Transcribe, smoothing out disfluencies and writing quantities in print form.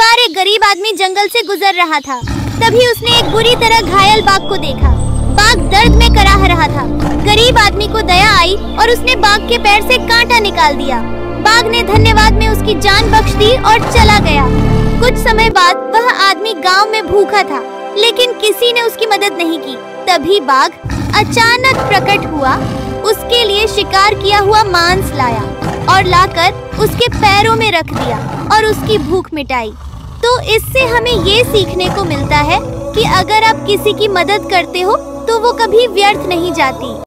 बार एक गरीब आदमी जंगल से गुजर रहा था। तभी उसने एक बुरी तरह घायल बाघ को देखा। बाघ दर्द में कराह रहा था। गरीब आदमी को दया आई और उसने बाघ के पैर से कांटा निकाल दिया। बाघ ने धन्यवाद में उसकी जान बख्श दी और चला गया। कुछ समय बाद वह आदमी गांव में भूखा था, लेकिन किसी ने उसकी मदद नहीं की। तभी बाघ अचानक प्रकट हुआ, उसके लिए शिकार किया हुआ मांस लाया और लाकर उसके पैरों में रख दिया और उसकी भूख मिटाई। तो इससे हमें ये सीखने को मिलता है कि अगर आप किसी की मदद करते हो तो वो कभी व्यर्थ नहीं जाती।